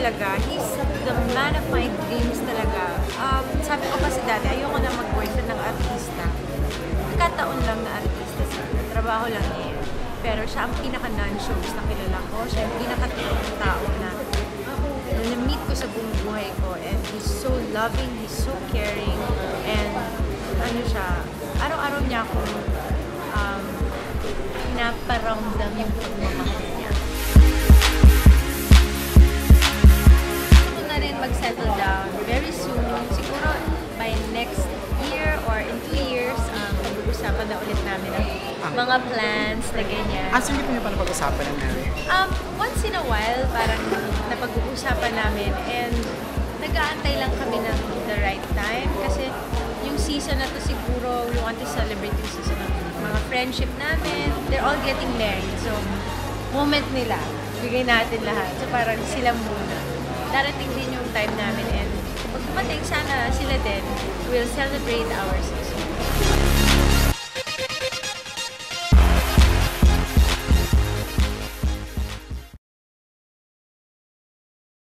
talaga. He's the man of my dreams talaga. Sabi ko kasi dati, ayoko na mag-boyfriend ng artista. Kataon lang na artista siya. Trabaho lang niya. Pero siya ang pinaka-non-shows na kilala ko. Siya yung pinaka-totoong tao na na-meet ko sa buong buhay ko. And he's so loving, he's so caring. And ano siya, araw-araw niya akong pinaparamdam yung pagmamahal niya. Gusto na rin mag-settle down very soon. Siguro by next year or in 2 years, pag-uusapan na ulit namin ang mga plans na ganyan. So hindi po niyo pa napag-usapan ng marriage? Once in a while, parang napag-uusapan namin and nag-aantay lang kami ng the right time kasi yung season na to siguro, we want to celebrate yung season ng mga friendship namin. They're all getting married. So, moment nila. Bigay natin lahat. So, parang sila muna. Darating din yung time namin and pag dumating, sana sila din will celebrate our season.